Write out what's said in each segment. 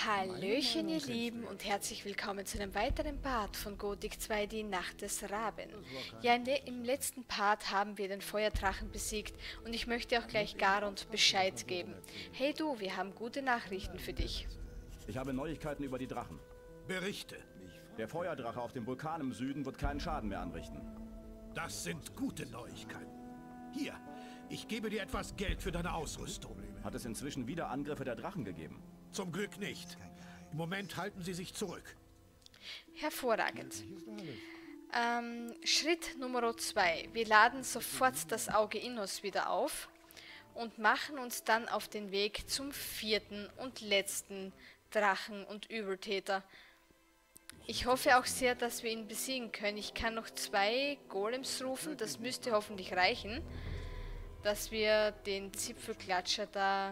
Hallöchen ihr Lieben und herzlich willkommen zu einem weiteren Part von Gothic 2, die Nacht des Raben. Ja, im letzten Part haben wir den Feuerdrachen besiegt und ich möchte auch gleich Garund Bescheid geben. Hey du, wir haben gute Nachrichten für dich. Ich habe Neuigkeiten über die Drachen. Berichte. Der Feuerdrache auf dem Vulkan im Süden wird keinen Schaden mehr anrichten. Das sind gute Neuigkeiten. Hier, ich gebe dir etwas Geld für deine Ausrüstung. Hat es inzwischen wieder Angriffe der Drachen gegeben? Zum Glück nicht. Im Moment halten sie sich zurück. Hervorragend. Schritt Nummer 2. Wir laden sofort das Auge Innos wieder auf und machen uns dann auf den Weg zum vierten und letzten Drachen und Übeltäter. Ich hoffe auch sehr, dass wir ihn besiegen können. Ich kann noch 2 Golems rufen, das müsste hoffentlich reichen, dass wir den Zipfelklatscher da,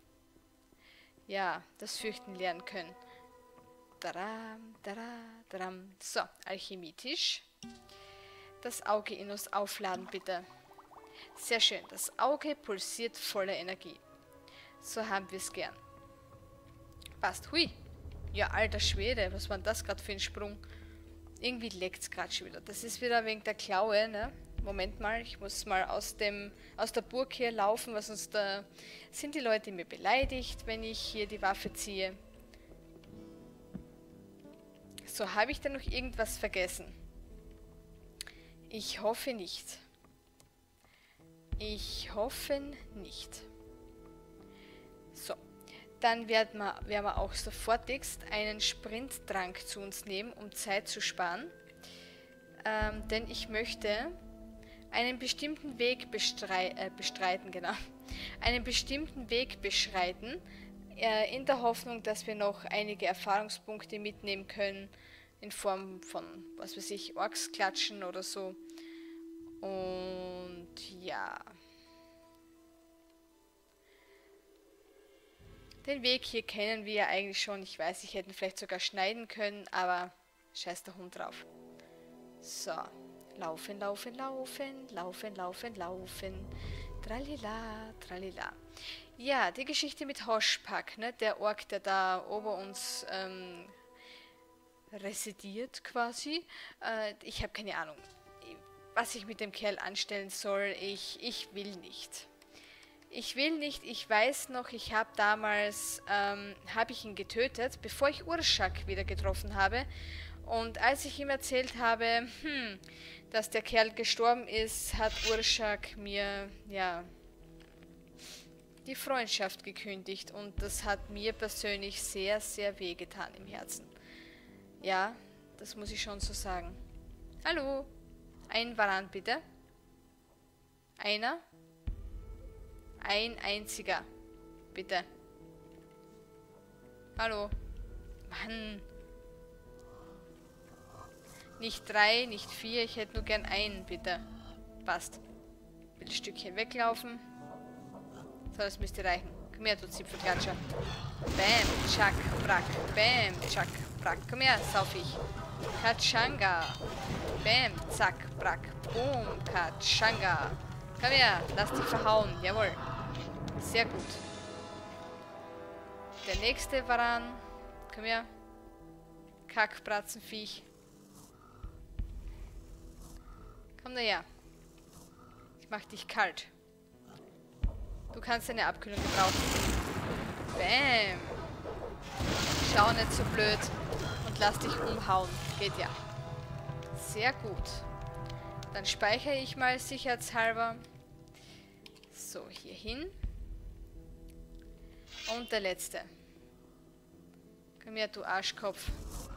ja, das Fürchten lernen können. Daram, daram. So, alchemitisch. Das Auge Innos aufladen, bitte. Sehr schön, das Auge pulsiert voller Energie. So haben wir es gern. Passt, hui. Ja, alter Schwede, was war denn das gerade für ein Sprung? Irgendwie leckt es gerade schon wieder. Das ist wieder wegen der Klaue, ne? Moment mal, ich muss mal aus der Burg hier laufen, weil sonst sind die Leute mir beleidigt, wenn ich hier die Waffe ziehe. So, habe ich da noch irgendwas vergessen? Ich hoffe nicht. Ich hoffe nicht. So, dann werden wir auch sofortigst einen Sprinttrank zu uns nehmen, um Zeit zu sparen. Denn ich möchte einen bestimmten Weg bestreiten, genau. Einen bestimmten Weg beschreiten, in der Hoffnung, dass wir noch einige Erfahrungspunkte mitnehmen können, in Form von, was weiß ich, Orks klatschen oder so. Und ja. Den Weg hier kennen wir ja eigentlich schon. Ich weiß, ich hätte ihn vielleicht sogar schneiden können, aber scheiß der Hund drauf. So. Laufen, laufen, laufen, laufen, laufen, laufen. Tralila, tralila. Ja, die Geschichte mit Hoshpak, ne? Der Ork, der da ober uns residiert quasi. Ich habe keine Ahnung, was ich mit dem Kerl anstellen soll. Ich will nicht. Ich will nicht, ich weiß noch, ich habe damals, habe ich ihn getötet, bevor ich Urshak wieder getroffen habe. Und als ich ihm erzählt habe, dass der Kerl gestorben ist, hat Urshak mir, ja, die Freundschaft gekündigt. Und das hat mir persönlich sehr, sehr wehgetan im Herzen. Ja, das muss ich schon so sagen. Hallo, ein Varan bitte. Einer. Ein einziger. Bitte. Hallo. Mann. Nicht 3, nicht 4, ich hätte nur gern einen, bitte. Passt. Will ein Stückchen weglaufen. So, das müsste reichen. Komm her, du Zipfelklatscher. Bam, tschak, brack. Bam, tschak, brack. Komm her, Saufich. Katschanga. Bam, zack, brack. Boom, Katschanga. Komm her, lass dich verhauen. Jawohl. Sehr gut. Der nächste Varan. Komm her. Kackbratzenviech. Komm daher. Ich mach dich kalt. Du kannst eine Abkühlung gebrauchen. Bam. Schau nicht so blöd und lass dich umhauen. Geht ja. Sehr gut. Dann speichere ich mal sicherheitshalber. So, hier hin. Und der letzte. Komm her, du Arschkopf.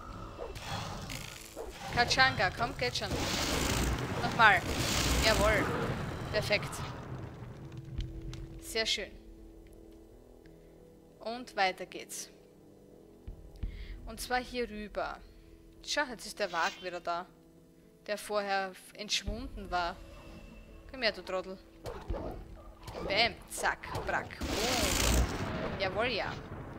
Katschanga, komm, geht schon. Nochmal. Jawohl. Perfekt. Sehr schön. Und weiter geht's. Und zwar hier rüber. Schau, jetzt ist der Wag wieder da. Der vorher entschwunden war. Komm her, du Trottel. Bäm, zack, brack. Boom. Jawohl, ja.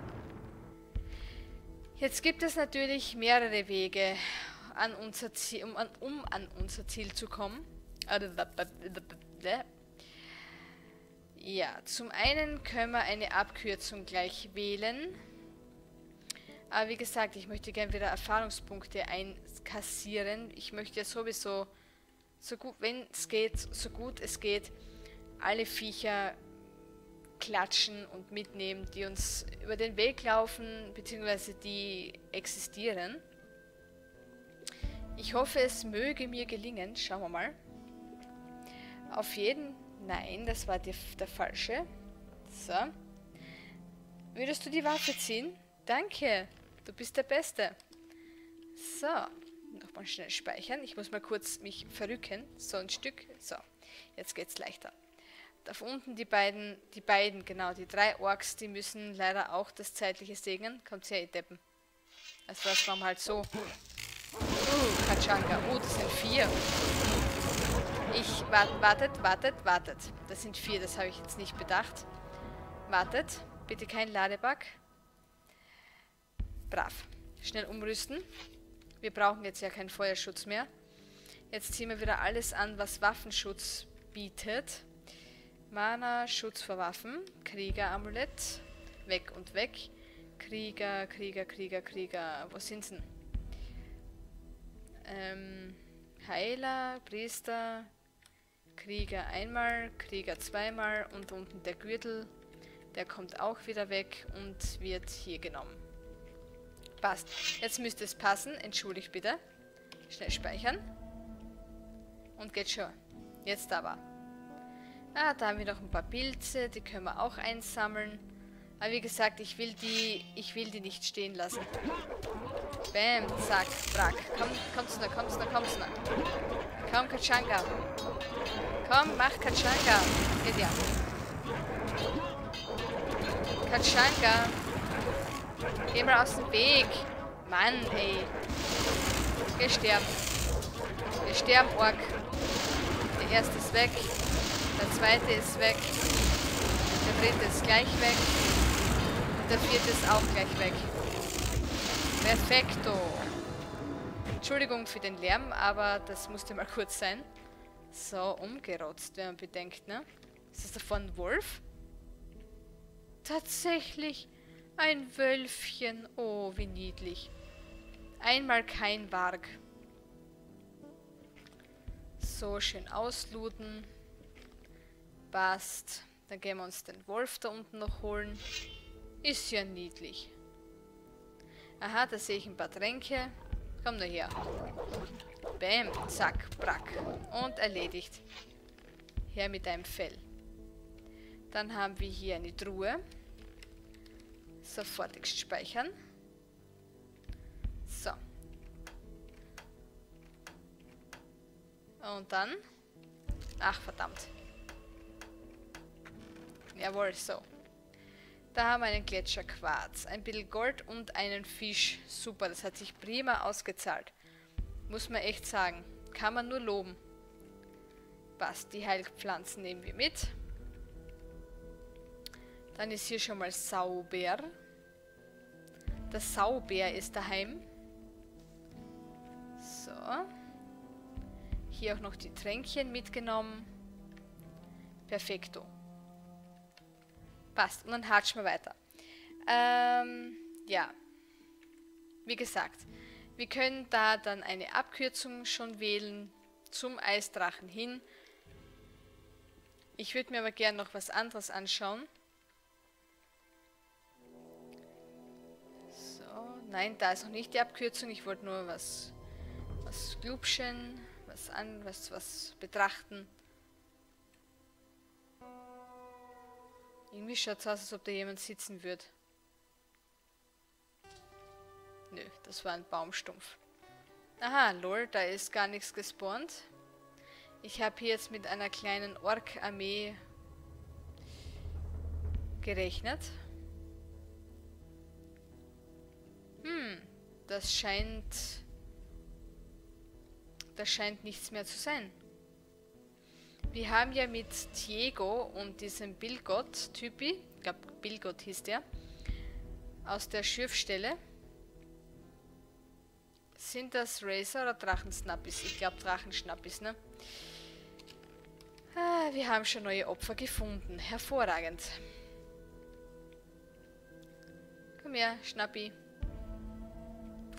Jetzt gibt es natürlich mehrere Wege, an unser Ziel, um an unser Ziel zu kommen. Ja, zum einen können wir eine Abkürzung gleich wählen. Aber wie gesagt, ich möchte gerne wieder Erfahrungspunkte einkassieren. Ich möchte ja sowieso, so gut, wenn es geht, so gut es geht, alle Viecher klatschen und mitnehmen, die uns über den Weg laufen, beziehungsweise die existieren. Ich hoffe, es möge mir gelingen. Schauen wir mal. Auf jeden... Nein, das war der falsche. So. Würdest du die Waffe ziehen? Danke. Du bist der Beste. So. Nochmal schnell speichern. Ich muss mal kurz mich verrücken. So ein Stück. So. Jetzt geht's leichter. Da unten die beiden, genau, die 3 Orks, die müssen leider auch das Zeitliche segnen. Kommt her, ihr Deppen. Also das war halt so. Kachanga. Das sind 4. Wartet. Das sind 4, das habe ich jetzt nicht bedacht. Wartet. Bitte kein Ladebug. Brav. Schnell umrüsten. Wir brauchen jetzt ja keinen Feuerschutz mehr. Jetzt ziehen wir wieder alles an, was Waffenschutz bietet. Mana, Schutz vor Waffen. Krieger-Amulett. Weg und weg. Krieger. Wo sind sie denn? Heiler, Priester, Krieger einmal, Krieger zweimal und unten der Gürtel, der kommt auch wieder weg und wird hier genommen. Passt. Jetzt müsste es passen. Entschuldigt bitte. Schnell speichern. Und geht schon. Jetzt aber. Da haben wir noch ein paar Pilze, die können wir auch einsammeln. Aber wie gesagt, ich will die nicht stehen lassen. Bam, zack, brack. Kommst du noch. Komm, Kachanga. Komm, mach Kachanga. Geht ja. Kachanga. Geh mal aus dem Weg. Mann, ey. Geh sterben. Wir sterben, Ork. Der erste ist weg. Der zweite ist weg. Der dritte ist gleich weg. Und der vierte ist auch gleich weg. Perfekto. Entschuldigung für den Lärm, aber das musste mal kurz sein. So, umgerotzt, wenn man bedenkt, ne? Ist das davon ein Wolf? Tatsächlich ein Wölfchen. Oh, wie niedlich. Einmal kein Warg. So, schön auslooten. Passt. Dann gehen wir uns den Wolf da unten noch holen. Ist ja niedlich. Aha, da sehe ich ein paar Tränke. Komm nur her. Bäm, zack, brack. Und erledigt. Her mit deinem Fell. Dann haben wir hier eine Truhe. Sofortigst speichern. So. Und dann... Ach, verdammt. Jawohl, so. Da haben wir einen Gletscherquarz, ein bisschen Gold und einen Fisch. Super, das hat sich prima ausgezahlt. Muss man echt sagen. Kann man nur loben. Passt, die Heilpflanzen nehmen wir mit. Dann ist hier schon mal sauber. Der Saubär ist daheim. So. Hier auch noch die Tränkchen mitgenommen. Perfekto. Passt. Und dann hatschen wir weiter. Ja. Wie gesagt, wir können da dann eine Abkürzung schon wählen zum Eisdrachen hin. Ich würde mir aber gerne noch was anderes anschauen. So, nein, da ist noch nicht die Abkürzung. Ich wollte nur was glubschen, was betrachten. Irgendwie schaut es aus, als ob da jemand sitzen würde. Nö, das war ein Baumstumpf. Aha, lol, da ist gar nichts gespawnt. Ich habe hier jetzt mit einer kleinen Ork-Armee gerechnet. Das scheint nichts mehr zu sein. Wir haben ja mit Diego und diesem Bilgot-Typi, ich glaube Bilgot hieß der, aus der Schürfstelle. Sind das Razer oder Drachensnappis? Ich glaube Drachenschnappis, ne? Wir haben schon neue Opfer gefunden. Hervorragend. Komm her, Schnappi.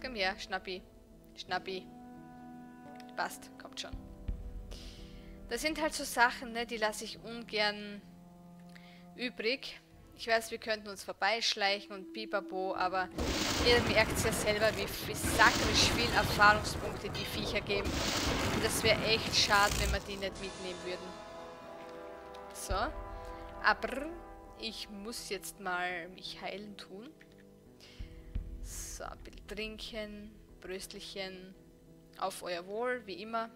Komm her, Schnappi. Schnappi. Passt, kommt schon. Das sind halt so Sachen, ne, die lasse ich ungern übrig. Ich weiß, wir könnten uns vorbeischleichen und bibabo, aber ihr merkt ja selber, wie sakrisch viel Erfahrungspunkte die Viecher geben. Und das wäre echt schade, wenn wir die nicht mitnehmen würden. So. Aber ich muss jetzt mal mich heilen tun. So, ein bisschen trinken, Bröstlichen, auf euer Wohl, wie immer.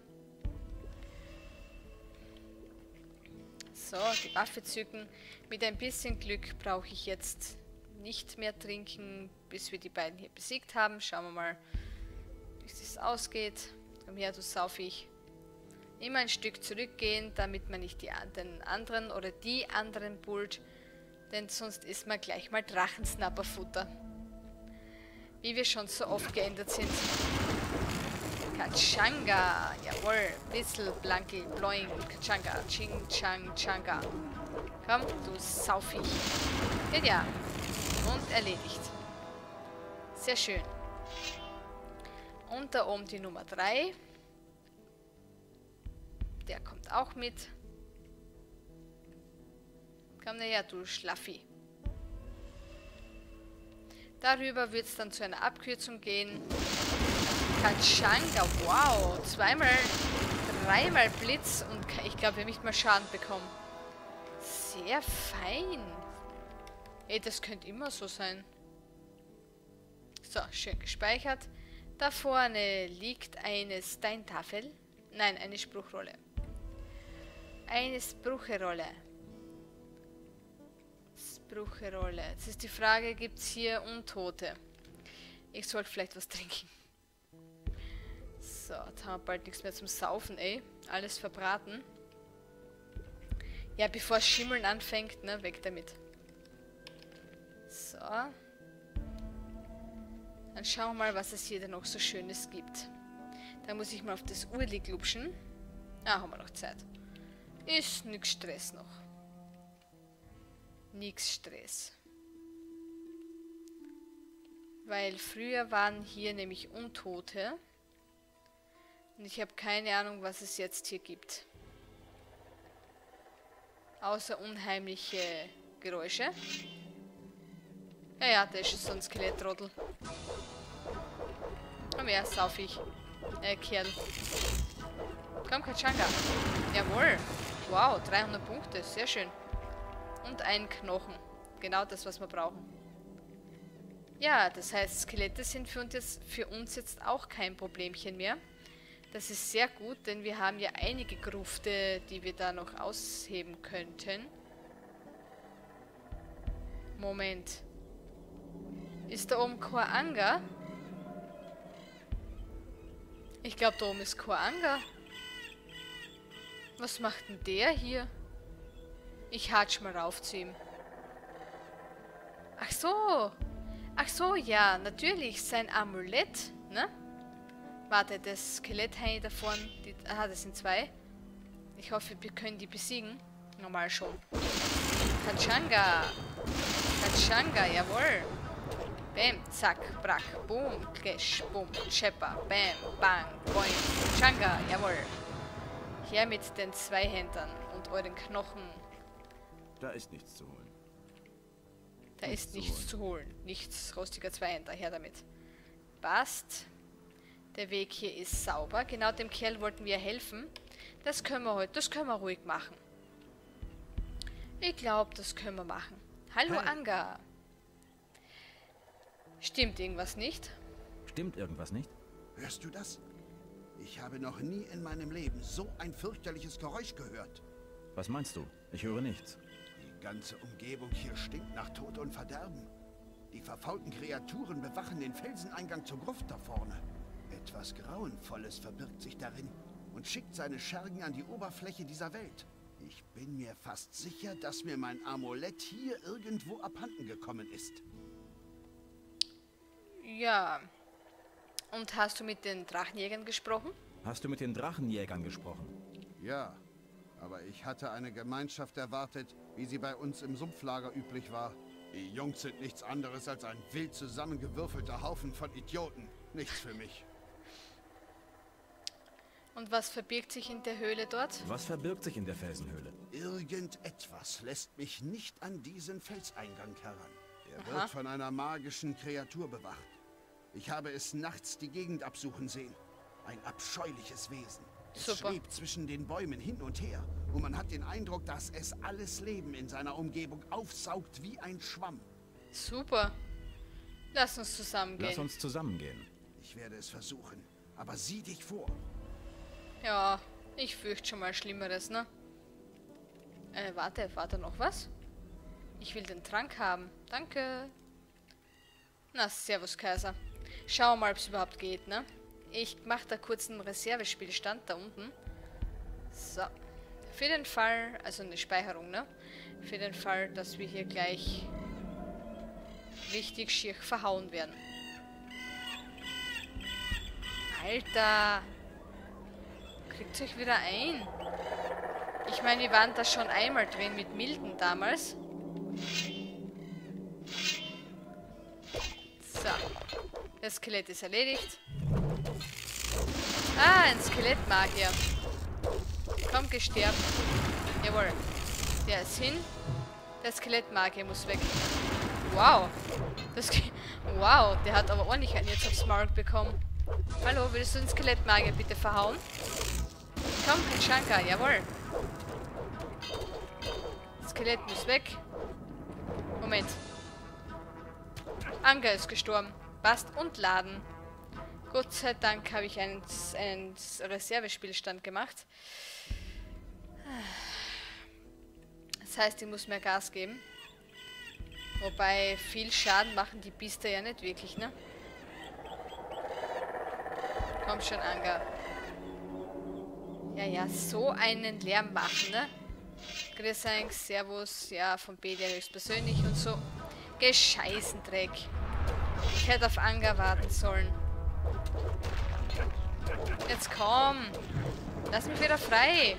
So, die Waffe zücken. Mit ein bisschen Glück brauche ich jetzt nicht mehr trinken, bis wir die beiden hier besiegt haben. Schauen wir mal, wie es ausgeht. Komm her, du Saufich. Immer ein Stück zurückgehen, damit man nicht den anderen oder die anderen pullt, denn sonst ist man gleich mal Drachensnapperfutter. Wie wir schon so oft geändert sind. Kachanga, jawohl. Whistle, Blankel, Bloing, Kachanga, Ching, Chang, Changa. Komm, du Saufich. Geht ja. Und erledigt. Sehr schön. Und da oben die Nummer 3. Der kommt auch mit. Komm näher, du Schlaffi. Darüber wird es dann zu einer Abkürzung gehen. Kachanga, wow. Dreimal Blitz und ich glaube, wir haben nicht mal Schaden bekommen. Sehr fein. Ey, das könnte immer so sein. So, schön gespeichert. Da vorne liegt eine Steintafel. Nein, eine Spruchrolle. Eine Sprucherolle. Sprucherolle. Jetzt ist die Frage, gibt es hier Untote? Ich sollte vielleicht was trinken. So, jetzt haben wir bald nichts mehr zum Saufen, ey. Alles verbraten. Ja, bevor es Schimmeln anfängt, ne, weg damit. So. Dann schauen wir mal, was es hier denn noch so Schönes gibt. Da muss ich mal auf das Urli glupschen. Ah, haben wir noch Zeit. Ist nix Stress noch. Nix Stress. Weil früher waren hier nämlich Untote. Und ich habe keine Ahnung, was es jetzt hier gibt. Außer unheimliche Geräusche. Ja, da ist schon so ein Skelettrottel. Komm her, Saufich. Kerl. Komm, Kachanga. Jawohl. Wow, 300 Punkte. Sehr schön. Und ein Knochen. Genau das, was wir brauchen. Ja, das heißt, Skelette sind für uns jetzt auch kein Problemchen mehr. Das ist sehr gut, denn wir haben ja einige Grufte, die wir da noch ausheben könnten. Moment. Ist da oben Koanga? Ich glaube, da oben ist Koanga. Was macht denn der hier? Ich hatsch mal rauf zu ihm. Ach so. Ach so, ja, natürlich. Sein Amulett, ne? Warte, das Skeletthai da vorne. Das sind 2. Ich hoffe, wir können die besiegen. Normal schon. Kachanga. Kachanga, jawohl. Bam, zack, brack, boom, clash, boom, schepper, bam, bang, boing, Kachanga, jawohl. Her mit den Zweihändern und euren Knochen. Da ist nichts zu holen. Da ist nichts zu holen. Nichts, rostiger Zweihänder, her damit. Passt. Der Weg hier ist sauber. Genau dem Kerl wollten wir helfen. Das können wir heute, das können wir ruhig machen. Ich glaube, das können wir machen. Hallo, Hi. Anga. Stimmt irgendwas nicht? Stimmt irgendwas nicht? Hörst du das? Ich habe noch nie in meinem Leben so ein fürchterliches Geräusch gehört. Was meinst du? Ich höre nichts. Die ganze Umgebung hier stinkt nach Tod und Verderben. Die verfaulten Kreaturen bewachen den Felseneingang zur Gruft da vorne. Etwas Grauenvolles verbirgt sich darin und schickt seine Schergen an die Oberfläche dieser Welt. Ich bin mir fast sicher, dass mir mein Amulett hier irgendwo abhanden gekommen ist. Ja. Und hast du mit den Drachenjägern gesprochen? Hast du mit den Drachenjägern gesprochen? Ja, aber ich hatte eine Gemeinschaft erwartet, wie sie bei uns im Sumpflager üblich war. Die Jungs sind nichts anderes als ein wild zusammengewürfelter Haufen von Idioten. Nichts für mich. Und was verbirgt sich in der Höhle dort? Was verbirgt sich in der Felsenhöhle? Irgendetwas lässt mich nicht an diesen Felseingang heran. Er Aha. wird von einer magischen Kreatur bewacht. Ich habe es nachts die Gegend absuchen sehen. Ein abscheuliches Wesen. Es Super. schwebt zwischen den Bäumen hin und her. Und man hat den Eindruck, dass es alles Leben in seiner Umgebung aufsaugt wie ein Schwamm. Super. Lass uns zusammengehen. Lass uns zusammengehen. Ich werde es versuchen. Aber sieh dich vor. Ja, ich fürchte schon mal Schlimmeres, ne? Warte, war da noch was? Ich will den Trank haben. Danke. Na, servus, Kaiser. Schauen wir mal, ob es überhaupt geht, ne? Ich mache da kurz einen Reservespielstand da unten. So. Für den Fall, also eine Speicherung, ne? Für den Fall, dass wir hier gleich richtig schier verhauen werden. Alter! Kriegt euch wieder ein. Ich meine, wir waren da schon einmal drin mit Milton damals. So. Das Skelett ist erledigt. Ah, ein Skelettmagier. Komm, gesterben. Jawohl. Der ist hin. Der Skelettmagier muss weg. Wow. Wow, der hat aber ordentlich einen jetzt aufs Maul bekommen. Hallo, willst du den Skelettmagier bitte verhauen? Komm, ein Shankar, jawohl. Das Skelett muss weg. Moment. Anga ist gestorben. Passt und laden. Gott sei Dank habe ich einen Reservespielstand gemacht. Das heißt, ich muss mehr Gas geben. Wobei viel Schaden machen die Biester ja nicht wirklich, ne? Komm schon, Anga. Ja, so einen Lärm machen, ne? Grüß euch, Servus, ja, von BD höchstpersönlich und so. Gescheißendreck. Ich hätte auf Anga warten sollen. Jetzt komm. Lass mich wieder frei.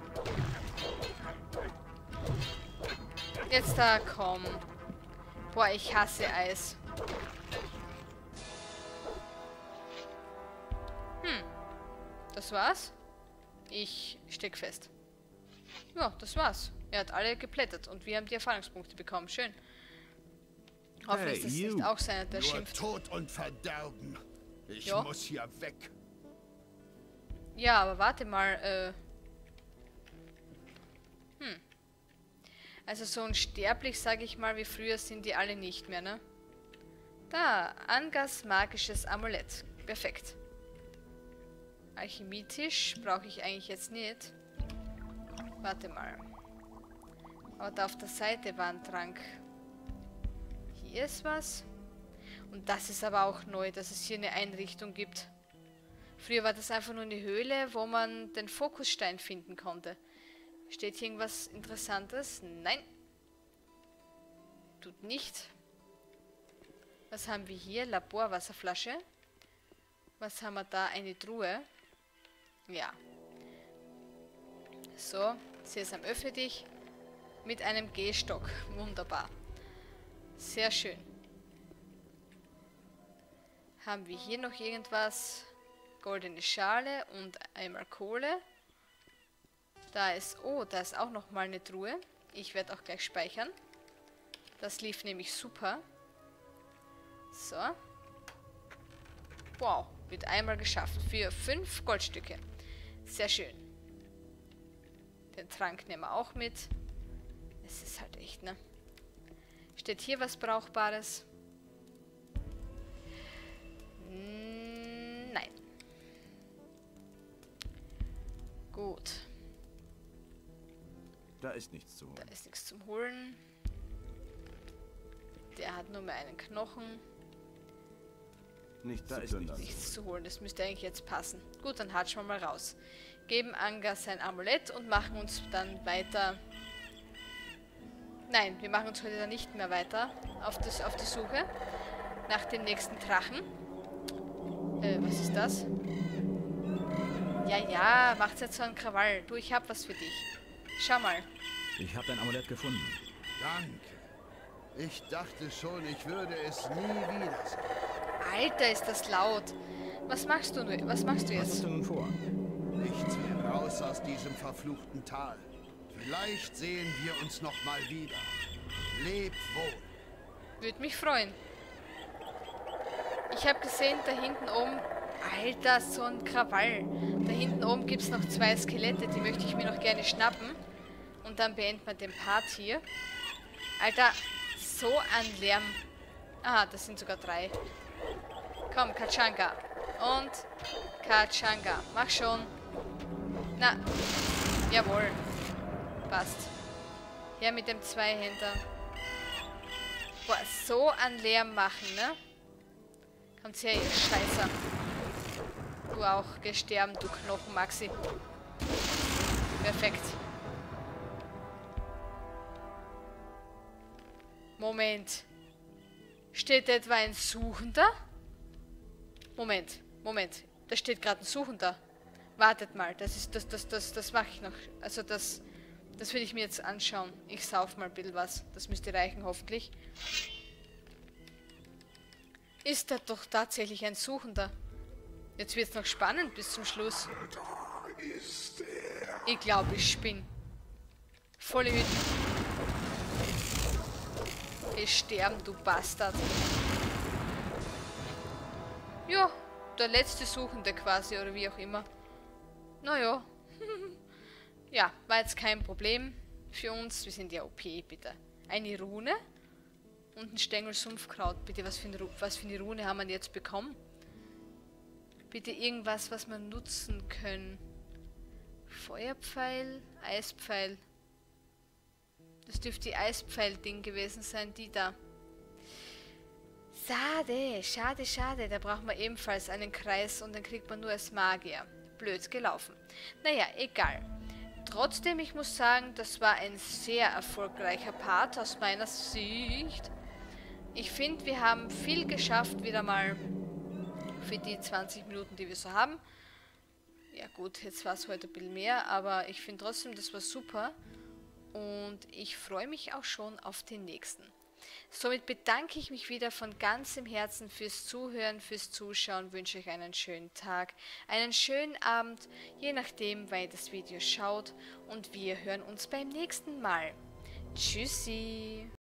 Jetzt da, komm. Boah, ich hasse Eis. Das war's? Ich steck fest. Ja, das war's. Er hat alle geplättet und wir haben die Erfahrungspunkte bekommen. Schön. Hoffentlich ist das nicht auch seiner, der Nur schimpft. Tod und Verderben. Ich Ja. muss hier weg. Ja, aber warte mal, Also so unsterblich, sage ich mal, wie früher sind die alle nicht mehr, ne? Da, Angas magisches Amulett. Perfekt. Alchemietisch brauche ich eigentlich jetzt nicht. Warte mal. Aber da auf der Seite war ein Trank. Hier ist was. Und das ist aber auch neu, dass es hier eine Einrichtung gibt. Früher war das einfach nur eine Höhle, wo man den Fokusstein finden konnte. Steht hier irgendwas Interessantes? Nein. Tut nicht. Was haben wir hier? Laborwasserflasche. Was haben wir da? Eine Truhe. Ja. So, Sesam, öffne dich. Mit einem Gehstock. Wunderbar. Sehr schön. Haben wir hier noch irgendwas? Goldene Schale und einmal Kohle. Da ist, oh, da ist auch noch mal eine Truhe. Ich werde auch gleich speichern. Das lief nämlich super. So. Wow, wird einmal geschafft. Für 5 Goldstücke. Sehr schön. Den Trank nehmen wir auch mit. Es ist halt echt, ne? Steht hier was Brauchbares? Nein. Gut. Da ist nichts zu Da holen. ist nichts zum Holen. Der hat nur mehr einen Knochen. Nichts Da zu ist plündern. Nichts zu holen, das müsste eigentlich jetzt passen. Gut, dann hatschen wir mal raus. Geben Anga sein Amulett und machen uns dann weiter... Nein, wir machen uns heute dann nicht mehr weiter auf die Suche nach dem nächsten Drachen. Was ist das? Ja, macht jetzt so einen Krawall. Du, ich hab was für dich. Schau mal. Ich habe dein Amulett gefunden. Danke. Ich dachte schon, ich würde es nie wiedersehen. Alter, ist das laut. Was machst du jetzt? Was hast du nun vor? Nichts wie raus aus diesem verfluchten Tal. Vielleicht sehen wir uns noch mal wieder. Leb wohl. Würde mich freuen. Ich habe gesehen, da hinten oben... Alter, so ein Krawall. Da hinten oben gibt es noch 2 Skelette, die möchte ich mir noch gerne schnappen. Und dann beenden wir den Part hier. Alter, so ein Lärm. Aha, das sind sogar 3. Komm, Kachanka. Und Kachanka. Mach schon. Na, jawohl. Passt. Her mit dem Zweihänder. Boah, so ein Lärm machen, ne? Kommt her, ihr Scheißer. Du auch. Geh sterben, du Knochen, Maxi. Perfekt. Moment. Steht etwa ein Suchender? Moment. Da steht gerade ein Suchender. Wartet mal, das mache ich noch. Also das will ich mir jetzt anschauen. Ich sauf mal ein bisschen was. Das müsste reichen, hoffentlich. Ist da doch tatsächlich ein Suchender? Jetzt wird es noch spannend bis zum Schluss. Ich glaube, ich spinne. Volle Hütten. Geh sterben, du Bastard. Ja, der letzte Suchende quasi, oder wie auch immer. Naja. Ja, war jetzt kein Problem für uns. Wir sind ja OP, bitte. Eine Rune und ein Stängel Sumpfkraut. Bitte, was für eine Rune haben wir jetzt bekommen? Bitte irgendwas, was wir nutzen können. Feuerpfeil, Eispfeil. Das dürfte die Eispfeil-Ding gewesen sein, die da. Schade. Da braucht man ebenfalls einen Kreis und den kriegt man nur als Magier. Blöd gelaufen. Naja, egal. Trotzdem, ich muss sagen, das war ein sehr erfolgreicher Part aus meiner Sicht. Ich finde, wir haben viel geschafft, wieder mal für die 20 Minuten, die wir so haben. Ja gut, jetzt war es heute ein bisschen mehr, aber ich finde trotzdem, das war super. Und ich freue mich auch schon auf den nächsten. Somit bedanke ich mich wieder von ganzem Herzen fürs Zuhören, fürs Zuschauen, wünsche euch einen schönen Tag, einen schönen Abend, je nachdem, wann ihr das Video schaut. Und wir hören uns beim nächsten Mal. Tschüssi!